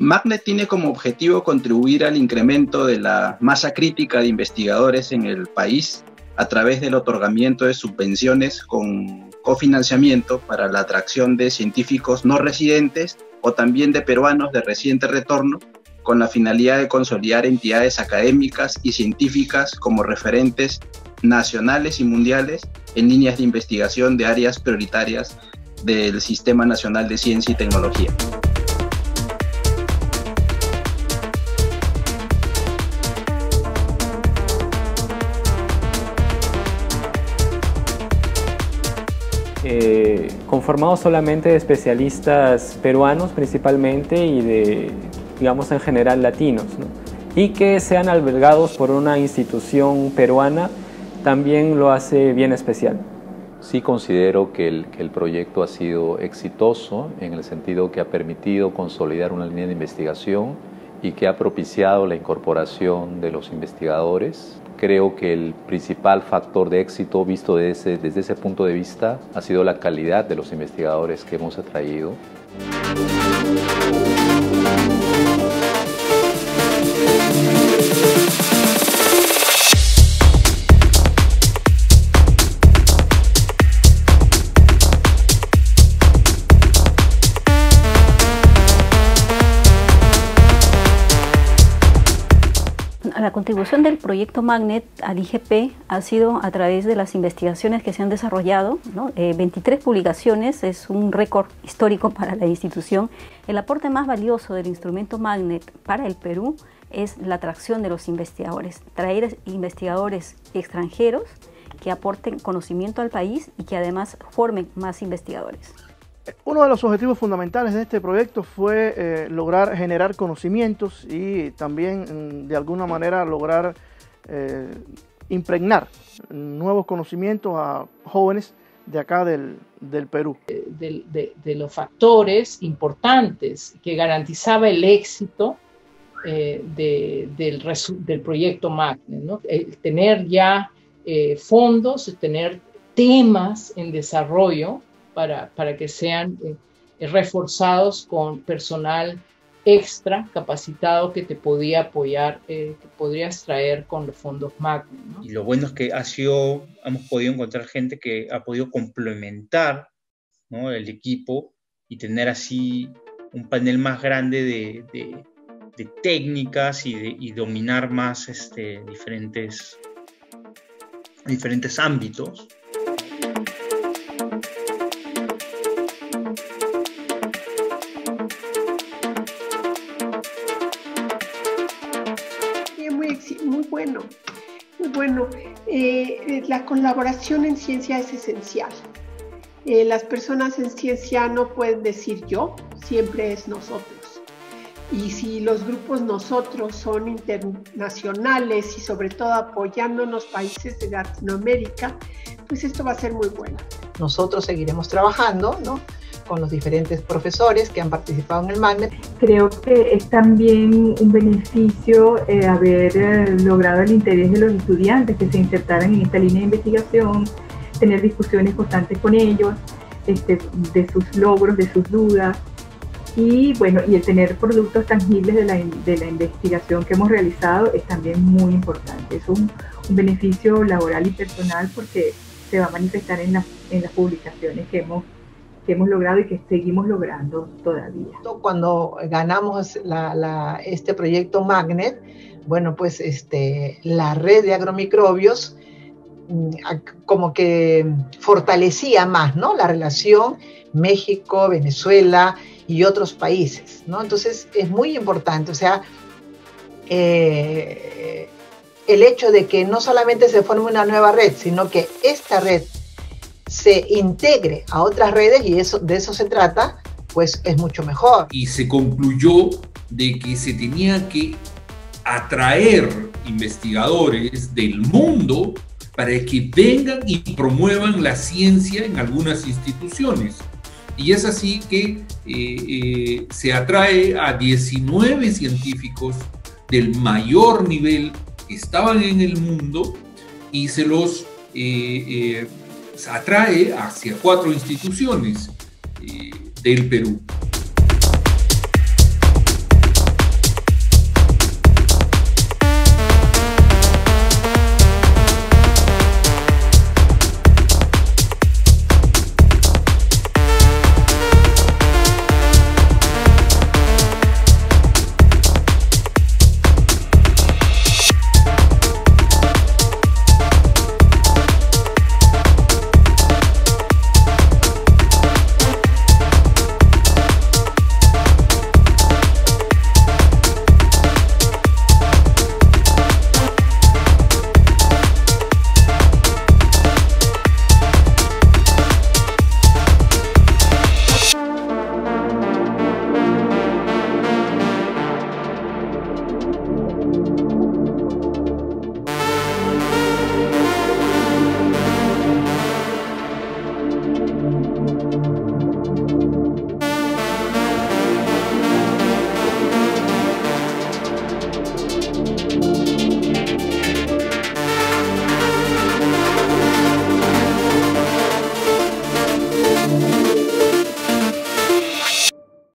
Magnet tiene como objetivo contribuir al incremento de la masa crítica de investigadores en el país a través del otorgamiento de subvenciones con cofinanciamiento para la atracción de científicos no residentes o también de peruanos de reciente retorno, con la finalidad de consolidar entidades académicas y científicas como referentes nacionales y mundiales en líneas de investigación de áreas prioritarias del Sistema Nacional de Ciencia y Tecnología. Conformados solamente de especialistas peruanos principalmente y de, digamos, en general latinos, ¿no? Y que sean albergados por una institución peruana también lo hace bien especial. Sí considero que el proyecto ha sido exitoso en el sentido que ha permitido consolidar una línea de investigación y que ha propiciado la incorporación de los investigadores. Creo que el principal factor de éxito visto desde ese punto de vista ha sido la calidad de los investigadores que hemos atraído. La contribución del proyecto Magnet al IGP ha sido a través de las investigaciones que se han desarrollado, ¿no? 23 publicaciones, es un récord histórico para la institución. El aporte más valioso del instrumento Magnet para el Perú es la atracción de los investigadores, traer investigadores extranjeros que aporten conocimiento al país y que además formen más investigadores. Uno de los objetivos fundamentales de este proyecto fue lograr generar conocimientos y también de alguna manera lograr impregnar nuevos conocimientos a jóvenes de acá del Perú. De los factores importantes que garantizaba el éxito del proyecto Magnet, ¿no? Tener ya fondos, tener temas en desarrollo para que sean reforzados con personal extra capacitado que te podía apoyar, que podrías traer con los fondos Magnet, ¿no? Y lo bueno es que hemos podido encontrar gente que ha podido complementar, ¿no?, el equipo y tener así un panel más grande de técnicas y dominar más diferentes ámbitos. Muy bueno. La colaboración en ciencia es esencial. Las personas en ciencia no pueden decir yo, siempre es nosotros. Y si los grupos nosotros son internacionales y sobre todo apoyándonos países de Latinoamérica, pues esto va a ser muy bueno. Nosotros seguiremos trabajando, ¿no?, con los diferentes profesores que han participado en el Magnet. Creo que es también un beneficio haber logrado el interés de los estudiantes que se insertaran en esta línea de investigación, tener discusiones constantes con ellos, de sus logros, de sus dudas, y bueno, y el tener productos tangibles de la investigación que hemos realizado es también muy importante. Es un beneficio laboral y personal porque se va a manifestar en las publicaciones que hemos logrado y que seguimos logrando todavía. Cuando ganamos este proyecto Magnet, bueno, pues la red de agromicrobios como que fortalecía más, ¿no?, la relación México, Venezuela y otros países, ¿no? Entonces es muy importante, o sea, el hecho de que no solamente se forme una nueva red, sino que esta red se integre a otras redes, y de eso se trata, pues es mucho mejor. Y se concluyó de que se tenía que atraer investigadores del mundo para que vengan y promuevan la ciencia en algunas instituciones. Y es así que se atrae a 19 científicos del mayor nivel que estaban en el mundo y se los atrae hacia 4 instituciones del Perú.